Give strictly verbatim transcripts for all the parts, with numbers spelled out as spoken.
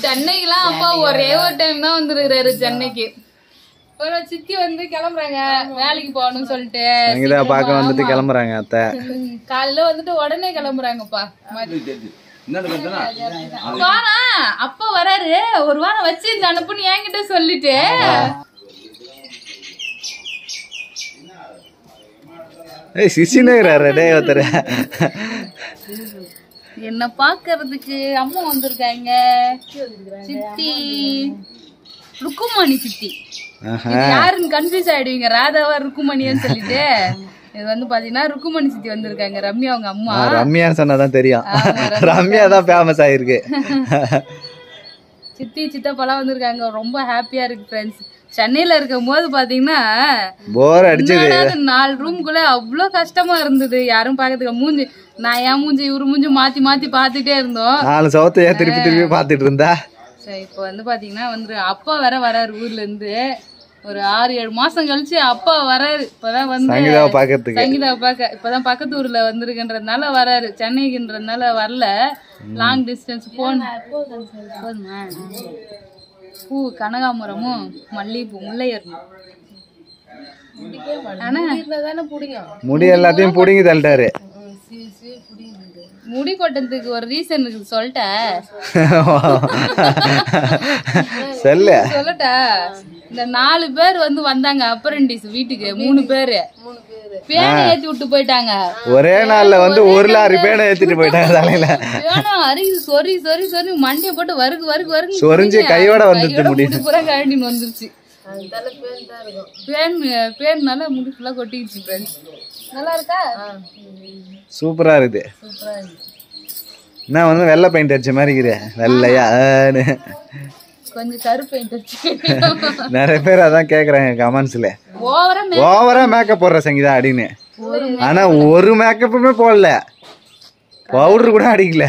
சென்னைக்குலாம் அப்பா ஒரே ஒரு டைம் தான் வந்துருக்காரு சென்னைக்கு. ஒரு சித்தி வந்து கிளம்புறாங்க வேலைக்கு போகணும்னு சொல்லிட்டு பாக்க வந்துட்டு கிளம்புறாங்க. அத்தை காலையில வந்துட்டு உடனே கிளம்புறாங்கப்பா. வாரம் அப்பா வராரு, ஒரு வாரம் வச்சு இந்த அனுப்புன்னு என்கிட்ட சொல்லிட்டு என்ன பாக்குறதுக்கு அம்மா வந்திருக்காங்க. சித்தி ருக்குமணி சித்தி. யாருன்னு கன்ஃபியூஸ் ஆயிடுவீங்க, ராதாவா ருக்குமணியான்னு சொல்லிட்டு. இது வந்து பாத்தீங்கன்னா ருக்குமணி சித்தி வந்திருக்காங்க. ரம்யா அவங்க அம்மா. ரம்யான்னு சொன்னாதான் தெரியும். ரம்யா தான் ஃபேமஸ் ஆயிருக்கு. சித்தி சித்தப்பாலாம் வந்திருக்காங்க. ரொம்ப ஹாப்பியா இருக்கு ஃப்ரெண்ட்ஸ். சென்னையில இருக்கும் போது பாத்தீங்கன்னா போர் அடிச்சது. நாலு ரூம்குள்ள அவ்வளவு கஷ்டமா இருந்தது. யாரும் பாக்கிறதுக்கு மூஞ்சி, நான் என் மூஞ்சி இவரு மூஞ்சி மாத்தி மாத்தி பாத்துட்டே இருந்தோம். நாலு சவத்தையா திருப்பி திருப்பி பாத்துட்டு இருந்தா. சரி, இப்ப வந்து பாத்தீங்கன்னா வந்து அப்பா வேற வராரு ஊர்ல இருந்து. ஒரு ஆறு ஏழு மாசம் கழிச்சு அப்பா வராரு. இப்பதான் வந்து சங்கீதாவை பாக்கிறதுக்கு. சங்கீதாவை பாக்க இப்பதான் பக்கத்து ஊர்ல வந்திருக்குன்றதுனால வராரு. சென்னைக்குன்றதுனால வரல. லாங் டிஸ்டன்ஸ் போன் போதுமா. பூ கனகாமரமும் மல்லிகைப்பூ முல்லையரணும். முடி எல்லாத்தையும் புடிங்கி தள்ளிட்டாரு. முடி கொட்டத்துக்கு ஒரு ரீசன் இருக்கு சொல்லிட்ட. சொல்லட்டா, இந்த நாலு பேர் வந்து வந்தாங்க அப்ரெண்டிஸ் வீட்டுக்கு. மூணு பேரு பேனை ஏத்தி விட்டு போயிட்டாங்க. ஒரே நாள்ல வந்து ஒரு லாரி பேனை ஏத்திட்டு போயிட்டாங்க தலையில. பேனும் அரிசி சொரி சொரி சொரி மண்டிய போட்டு வருக்கு வருக்கு வருக்கு சொரிஞ்சு கையோட வந்துட்டு முடி பூரா கழட்டின்னு வந்துருச்சு. பேன் பேன்னால முடி ஃபுல்லா கொட்டிடுச்சு ஃப்ரெண்ட்ஸ். நல்லா இருக்கா? சூப்பரா இருக்குது. நான் வந்து வெள்ளை பெயிண்ட் அடிச்ச மாதிரி இருக்கிறேன். வெள்ளையா கொஞ்சம் கரு பெயிண்ட் அடிச்சு. நிறைய பேர் அதான் கேக்குறாங்க கமெண்ட்ஸ்ல. ஓவரா மேக்கப் போடுற சங்கீதா அப்படின்னு. ஆனா ஒரு மேக்கப்புமே போடல, பவுடர் கூட அடிக்கல.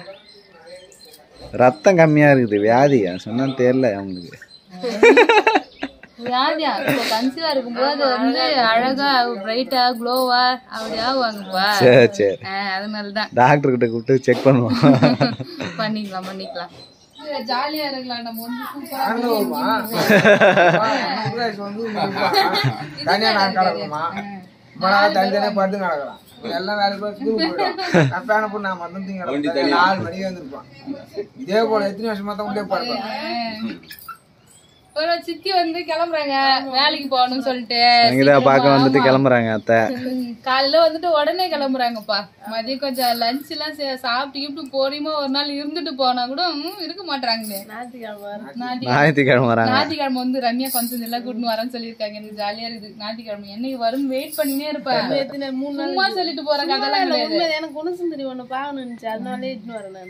ரத்தம் கம்மியா இருக்குது. வியாதி சொன்னா தெரியல அவங்களுக்கு. வியாதியா கன்சீவா இருக்கும்போது வந்து அழகா பிரைட்டா க்ளோவா அப்படி ஆகுவாங்கப்பா. சரி சரி, அதனாலதான் டாக்டர் கிட்ட கூப்பிட்டு செக் பண்ணுவோம். பண்ணிக்கலாம் பண்ணிக்கலாம். ஜாலியா இருக்கலாம். நம்ம வந்து எல்லாம் வேலை நாலு மணிக்கு வந்துருப்பான். இதே போல எத்தனை வருஷமா தான் உள்ளே போறேன். ஒரு சித்தி வந்து கிளம்புறாங்க வேலைக்கு போகணும்னு சொல்லிட்டு பாக்க வந்துட்டு கிளம்புறாங்க. அத்தை காலையில வந்துட்டு உடனே கிளம்புறாங்கப்பா. மதியம் கொஞ்சம் லஞ்ச் எல்லாம் சாப்பிட்டு கிப்ட்டு போறீமா ஒரு நாள் இருந்துட்டு போனா கூட இருக்க மாட்டாங்க. ஞாயிற்றுக்கிழமை ஞாயிற்றுக்கிழமை வந்து ரம்யா கொஞ்சம் எல்லாம் கூட்டின்னு வரேன்னு சொல்லியிருக்காங்க. எனக்கு ஜாலியா இருக்குது. ஞாயிற்றுக்கிழமை என்னைக்கு வரும்னு வெயிட் பண்ணினே இருப்பேன். சும்மா சொல்லிட்டு போறேன் கதெல்லாம் கிடையாது. எனக்கு குணசுந்தரி ஒண்ணு பாக்கணும், அதனாலே இட்டுன்னு வரேன்.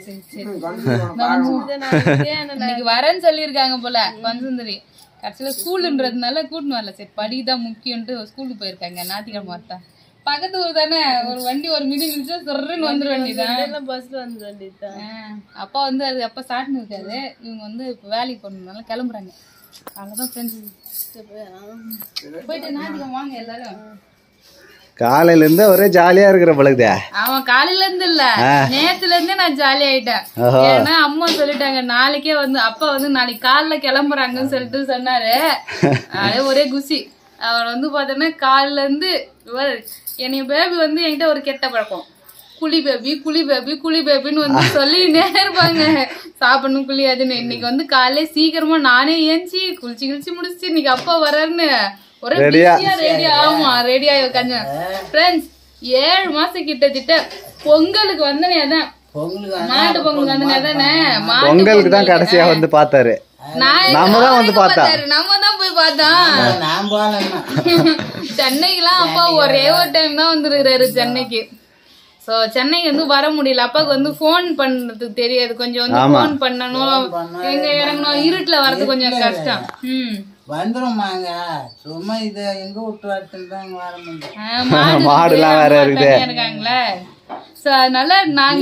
இன்னைக்கு வரேன்னு சொல்லியிருக்காங்க போல குணசுந்தரி. கடைசியில ஸ்கூலுன்றதுனால கூட்டின்னு வரல. சரி படிதான் முக்கியம்ட்டு ஸ்கூலுக்கு போயிருக்காங்க. ஞாயிற்றுக்கிழமை வரட்டா. பக்கத்து ஊர் தானே, ஒரு வண்டி ஒரு மிதி மிதிச்சா சொல்றேன்னு வந்துட வேண்டியதான். பஸ்ல வந்துட வேண்டியதுதான். அப்பா வந்து அது அப்பா ஸ்டார்ட்னு இருக்காது. இவங்க வந்து இப்ப வேலைக்கு போனதுனால கிளம்புறாங்க. அவ்வளவுதான் ஃப்ரெண்ட்ஸ். போயிட்டு ஞாயிற்றுக்கிழமை வாங்க எல்லாரும். காலையில இருந்து ஒரே ஜாலியா இருக்கிற பழகுதே. அவன் காலையில இருந்து இல்ல, நேத்துல இருந்தே நான் ஜாலி ஆயிட்டேன். ஏன்னா அம்மா சொல்லிட்டாங்க நாளைக்கே வந்து அப்பா வந்து நாளைக்கு காலைல கிளம்புறாங்கன்னு சொல்லிட்டு சொன்னாரு. அதே ஒரே குசி. அவர் வந்து பாத்தீங்கன்னா காலையில இருந்து என்னைய பேபி வந்து என்கிட்ட ஒரு கெட்ட பழக்கம். குழி பேபி குழி பேபி குழி பேபின்னு வந்து சொல்லினே இருப்பாங்க. சாப்பிடணும் குளியாதுன்னு. இன்னைக்கு வந்து காலையில சீக்கிரமா நானே ஏஞ்சி குளிச்சு குளிச்சு முடிச்சு இன்னைக்கு அப்பா வர்றாருன்னு ஒரே ரெடியா. ஆமா ரெடியா உட்காந்து ஃப்ரெண்ட்ஸ். ஏழு மாசம் கிட்டத்தட்ட பொங்கலுக்கு வந்தனே அதான் மாட்டு பொங்கலுக்கு வந்தனே தானே. பொங்கலுக்கு தான் கடைசியா வந்து பாத்தாரு. நம்ம தான் வந்து பார்த்தோம். நம்ம தான் போய் பார்த்தோம். சென்னைக்குலாம் அப்பா ஒரே ஒரு டைம் தான் வந்துருக்காரு சென்னைக்கு. சோ சென்னைக்கு வந்து வர முடியல. அப்பாவுக்கு வந்து போன் பண்றதுக்கு தெரியாது. கொஞ்சம் வந்து போன் பண்ணணும், எங்க இறங்கணும், இருட்டுல வர்றது கொஞ்சம் கஷ்டம். ம் வந்துருமாங்க. சும்மா இத எங்க விட்டு வரட்டுதான் வர முடியும். மாடுலாம் வேற இருக்குது இருக்காங்களே. சோ அதனால நாங்க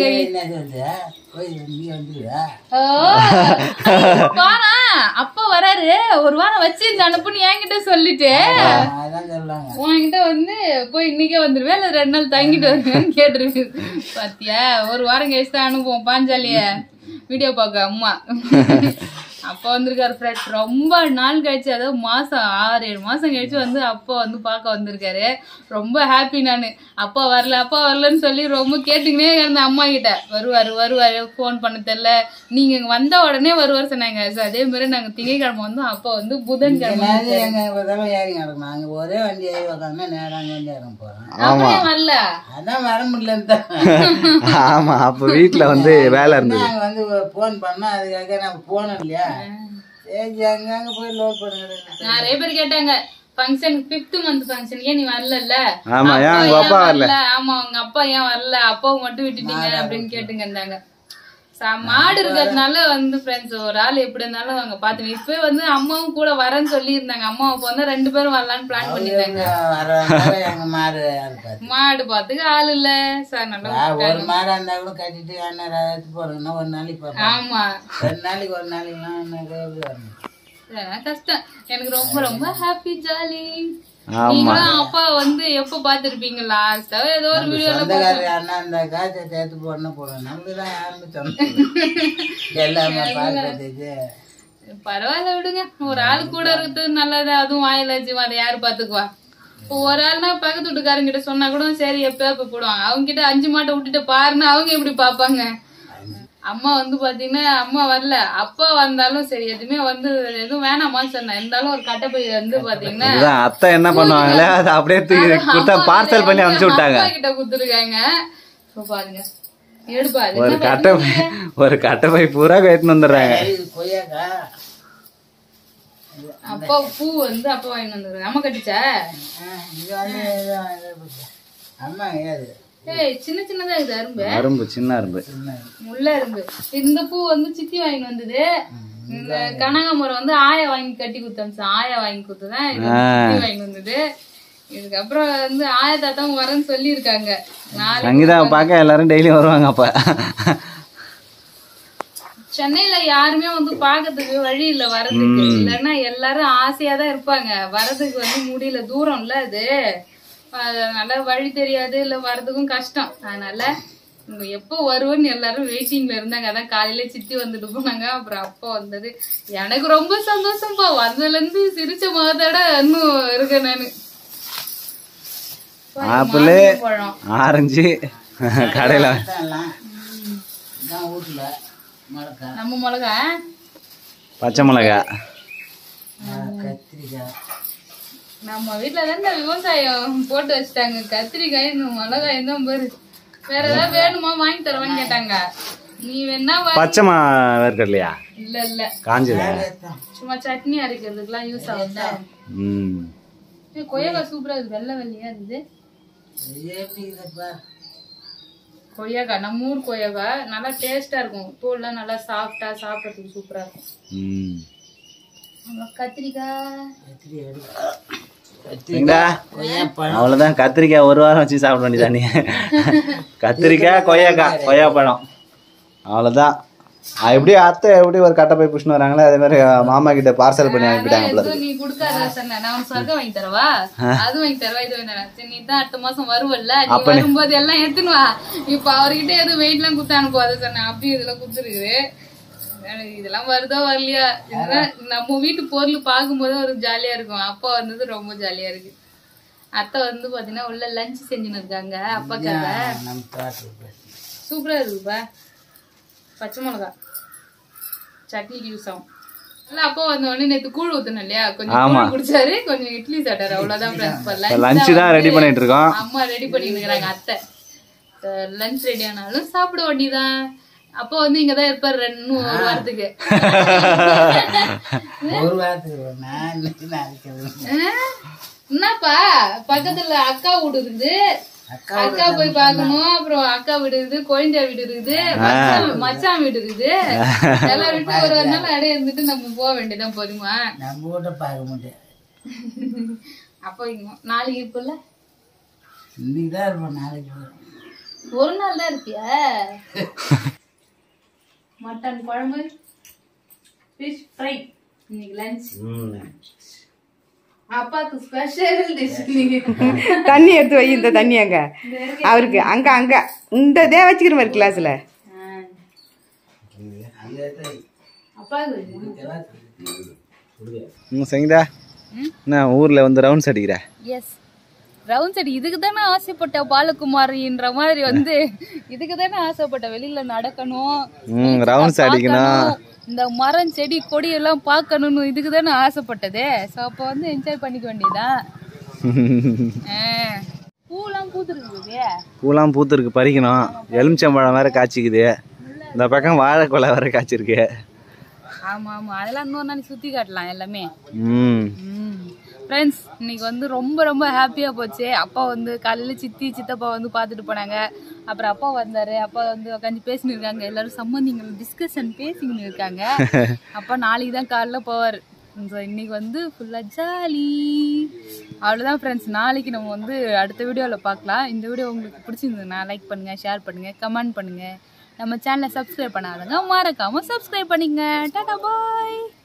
அப்பா வராரு, ஒரு வாரம் வச்சு இந்த அனுப்புன்னு என்கிட்ட சொல்லிட்டு உன்கிட்ட வந்து போய் இன்னைக்கே வந்துருவேன் இல்ல ரெண்டு நாள் தங்கிட்டு வருவேன்னு கேட்டுருக்கு. பாத்தியா, ஒரு வாரம் கழிச்சு தான் அனுப்புவோம் பாஞ்சாலிய. வீடியோ பார்க்க அம்மா அப்பா வந்திருக்காரு ஃப்ரெண்ட். ரொம்ப நாள் கழிச்சு, அதாவது மாசம் ஆறு ஏழு மாசம் கழிச்சு வந்து அப்பா வந்து பார்க்க வந்திருக்காரு. ரொம்ப ஹாப்பி. நான் அப்பா வரல அப்பா வரலன்னு சொல்லி ரொம்ப கேட்டுக்கினே இருந்தேன் அம்மா கிட்ட. வருவாரு வருவாரு ஃபோன் பண்ண தெரியல, நீங்க இங்க வந்த உடனே வருவார் சொன்னாங்க. அதே மாதிரி நாங்க திங்கட்கிழமை வந்தோம், அப்பா வந்து புதன்கிழமை நாங்க ஒரே வண்டி ஏறி உட்காந்து நேரம் வண்டி இறங்க போறோம். ஆமா வரல, அதான் வர முடியல. ஆமா, அப்ப வீட்டுல வந்து வேலை இருந்தது. நாங்க வந்து போன் பண்ணா அதுக்காக நாங்க போனோம் இல்லையா, சரி அங்க அங்க போய் லோட் பண்ணுங்க. நிறைய பேர் கேட்டாங்க ஃபங்க்ஷன் ஃபிஃப்த் மந்த் ஃபங்க்ஷனுக்கே நீ வரல. ஆமா, ஏன் உங்க அப்பா வரல? ஆமா, உங்க அப்பா ஏன் வரல, அப்பாவை மட்டும் விட்டுட்டீங்க அப்படின்னு கேட்டுங்க இருந்தாங்க. மாடு இருக்கிறதுனால வந்து ஃப்ரெண்ட்ஸ் ஒரு ஆள் எப்படி இருந்தாலும் அவங்க பாத்துங்க. இப்ப வந்து அம்மாவும் கூட வரேன்னு சொல்லி இருந்தாங்க. அம்மா அப்ப வந்து ரெண்டு பேரும் வரலான்னு பிளான் பண்ணிருந்தாங்க. மாடு பாத்துக்க ஆள் இல்ல சார். நல்லா ஒரு மாடா இருந்தா கூட கட்டிட்டு எடுத்து போறோம்னா ஒரு நாளைக்கு. ஆமா, ரெண்டு நாளைக்கு ஒரு நாளைக்கு கஷ்டம். எனக்கு ரொம்ப ரொம்ப ஹாப்பி, ஜாலி. நீங்களும் அப்பா வந்து எப்ப பாத்துருப்பீங்க லாஸ்டா ஏதோ ஒரு வீடியோல அண்ணா இந்த காய்ச்ச சேர்த்து போடணும் போடுவோம். நம்மளுதான் ஆரம்பிச்சோம் எல்லாமே பாத்துட்டு. பரவாயில்ல விடுங்க, ஒரு ஆள் கூட இருக்கிறது நல்லது. அதுவும் வாயிலாச்சு, அதை யாரு பாத்துக்குவா? இப்போ ஒரு ஆள்னா பக்கத்து வீட்டுக்காரங்க கிட்ட சொன்னா கூட சரி எப்ப எப்ப போடுவாங்க. அவங்க கிட்ட அஞ்சு மாட்டை விட்டுட்டு பாருன்னா அவங்க எப்படி பாப்பாங்க? அம்மா வந்து பாத்தீங்கன்னா அம்மா வரல, அப்பா வந்தாலும் சரி எதுவுமே வந்து எதுவும் வேணாமான்னு சொன்னேன். இருந்தாலும் ஒரு கட்டப்பை வந்து பாத்தீங்கன்னா அத்தை என்ன பண்ணுவாங்களே அதை அப்படியே தூக்கி பார்சல் பண்ணி அனுப்பிச்சு விட்டாங்க. அப்பா கிட்ட குடுத்துருக்காங்க. பாருங்க, எடுப்பா. ஒரு கட்டை ஒரு கட்டப்பை பூரா கட்டின்னு வந்துடுறாங்க. அப்பா பூ வந்து அப்பா வாங்கிட்டு வந்துருக்காங்க. அம்மா கட்டிச்சா? அம்மா ஏது ஏய், சின்ன சின்னதா இது அரும்பு. அரும்பு சின்ன அரும்பு, முள்ள அரும்பு. இந்த பூ வந்து சித்தி வாங்கி வந்தது. இந்த கனகாமரம் வந்து ஆயா வாங்கி கட்டி குத்தமிச்சு, ஆயா வாங்கி குத்துதான் இது வாங்கி வந்தது. இதுக்கப்புறம் வந்து ஆயா தாத்தாவும் வரேன்னு சொல்லி இருக்காங்க. சங்கீதாவை பார்க்க எல்லாரும் டெய்லி வருவாங்க. அப்ப சென்னையில யாருமே வந்து பாக்கிறதுக்கு வழி இல்ல வரதுக்கு. இல்லன்னா எல்லாரும் ஆசையாதான் இருப்பாங்க, வரதுக்கு வந்து முடியல, தூரம் இல்ல அது. அதனால வழி தெரியாது, இல்ல வர்றதுக்கும் கஷ்டம். அதனால எப்போ வருவோன்னு எல்லாரும் வெயிட்டிங்ல இருந்தாங்க. அதான் காலையில சித்தி வந்துட்டு போனாங்க, அப்புறம் அப்பா வந்தது. எனக்கு ரொம்ப சந்தோஷம்ப்பா. வந்ததுல இருந்து சிரிச்ச முகத்தோட இன்னும் இருக்கேன் நானு. ஆப்பிள், ஆரஞ்சு கடையில நம்ம மிளகா, பச்சை மிளகா, கத்திரிக்காய். நம்ம வீட்டுல தான் விவசாயம் போட்டு வச்சுட்டாங்க. கத்திரிக்காய் மிளகாய் தான் பாரு. வேற ஏதாவது வேணுமா வாங்கி தருவான்னு கேட்டாங்க. நீ வேணா பச்சை வேர்க்கடலையா? இல்ல இல்ல, காஞ்சதா? சும்மா சட்னி அரைக்கிறதுக்குலாம் யூஸ் ஆகுதா. கொய்யாக்காய் சூப்பரா இருக்கு, வெள்ளை வெள்ளையா இருக்குது கொய்யாக்காய். நம்ம ஊர் கொய்யாக்காய் நல்லா டேஸ்டா இருக்கும், தோல்லாம் நல்லா சாஃப்டா, சாப்பிடறதுக்கு சூப்பரா இருக்கும். கத்திரிக்காய் அவ்வளவுதான். கத்திரிக்காய் ஒரு வாரம் வச்சு சாப்பிட வேண்டியதானே. கத்திரிக்காய், கொய்யாக்காய், கொய்யா பழம், அவ்வளவுதான். எப்படி அத்தை எப்படி ஒரு கட்டப்பை புஷ்ணு வராங்களே அதே மாதிரி மாமா கிட்ட பார்சல் பண்ணி அனுப்பிட்டாங்க. நீ குடுக்காத சொன்ன, நான் சொர்க்கம் வாங்கி தரவா, அது வாங்கி தரவா, இது வாங்கி தரவா. நீ தான் அடுத்த மாசம் வருவல்ல, நீ வரும்போது எல்லாம் எடுத்துன்னு வா. இப்ப அவர்கிட்ட எதுவும் வெயிட் எல்லாம் குடுத்து அனுப்புவாத சொன்னேன். அப்படியும் இதெல்லாம் குடுத்துருக்குது. இதெல்லாம் வருதோ வரலையா, இதெல்லாம் நம்ம வீட்டு பொருள் பார்க்கும்போது ஒரு ஜாலியா இருக்கும். அப்பா வந்தது ரொம்ப ஜாலியா இருக்கு. அத்தை வந்து பாத்தீங்கன்னா உள்ள லஞ்ச் செஞ்சுன்னு இருக்காங்க அப்பாக்காக. சூப்பரா இருக்குப்பா. பச்சை மிளகா சட்னிக்கு யூஸ் ஆகும். அப்பா வந்த உடனே நேத்து கூழ் ஊத்தணும் இல்லையா, கொஞ்சம் குடிச்சாரு, கொஞ்சம் இட்லி சாப்பிட்டாரு. அவ்வளவுதான். லஞ்ச் தான் ரெடி பண்ணிட்டு இருக்கோம். அம்மா ரெடி பண்ணிட்டு இருக்காங்க அத்தை. லஞ்ச் ரெடி ஆனாலும் சாப்பிட வேண்டியதான். அப்போ வந்து இங்கதான் இருப்பாரு ரெண்டு ஒரு வாரத்துக்கு. ஒரு வாரத்துக்கு என்னப்பா பக்கத்துல அக்கா வீடு இருக்குது, அக்கா போய் பாக்கணும். அப்புறம் அக்கா வீடு இருக்குது, கோயந்தா வீடு இருக்குது, மச்சான் வீடு இருக்குது. எல்லாம் விட்டு ஒரு ஒரு நாள் அடைய இருந்துட்டு நம்ம போக வேண்டியதான். போதுமா, நம்ம கூட பார்க்க முடியாது. அப்போ நாளைக்கு இருக்குல்ல, இன்னைக்குதான் இருப்போம், நாளைக்கு ஒரு நாள் தான் இருப்பியா? மட்டன் குழம்பு, ஃபிஷ் ஃப்ரை இன்னைக்கு லஞ்ச். அப்பாக்கு ஸ்பெஷல் டிஷ். தண்ணி எடுத்து வை. இந்த தண்ணி அங்க அவருக்கு அங்க அங்க இந்த இதே வச்சுக்கிற மாதிரி கிளாஸ்ல ம் சங்கீதா என்ன ஊர்ல வந்து ரவுண்ட்ஸ் அடிக்கிற? எஸ் ரவுண்ட்ஸ் அடி. இதுக்கு தானே ஆசைப்பட்ட பாலகுமாரின்ற மாதிரி வந்து இதுக்கு தானே ஆசைப்பட்ட. வெளியில நடக்கணும், ரவுண்ட்ஸ் அடிக்கணும், இந்த மரம் செடி கொடி எல்லாம் பார்க்கணும்னு இதுக்கு தானே ஆசைப்பட்டதே. ஸோ அப்போ வந்து என்ஜாய் பண்ணிக்க வேண்டியதான். பூலாம் பூத்துருக்கு. பூலாம் பூத்துருக்கு, பறிக்கணும். எலுமிச்சம்பழம் வேற காய்ச்சிக்குது. இந்த பக்கம் வாழைக்கொலை வேற காய்ச்சிருக்கு. ஆமா ஆமா, அதெல்லாம் இன்னொரு நாளைக்கு சுத்தி காட்டலாம் எல்லாமே. ம் ஃப்ரெண்ட்ஸ், இன்னைக்கு வந்து ரொம்ப ரொம்ப ஹாப்பியா போச்சு. அப்பா வந்து காலையில சித்தி சித்தப்பா வந்து பார்த்துட்டு போனாங்க. அப்புறம் அப்பா வந்தாரு. அப்பா வந்து உட்காந்து பேசின்னு இருக்காங்க. எல்லாரும் சம்பந்திங்கள் டிஸ்கஷன் பேசிக்கின்னு இருக்காங்க. அப்பா நாளைக்கு தான் காலைல போவார். ஸோ இன்னைக்கு வந்து ஃபுல்லா ஜாலி. அவ்வளோதான் ஃப்ரெண்ட்ஸ். நாளைக்கு நம்ம வந்து அடுத்த வீடியோவில் பார்க்கலாம். இந்த வீடியோ உங்களுக்கு பிடிச்சிருந்ததுன்னா லைக் பண்ணுங்க, ஷேர் பண்ணுங்க, கமெண்ட் பண்ணுங்க. நம்ம சேனலை சப்ஸ்கிரைப் பண்ணாதங்க மறக்காம சப்ஸ்கிரைப் பண்ணிங்க. டாடா பாய்.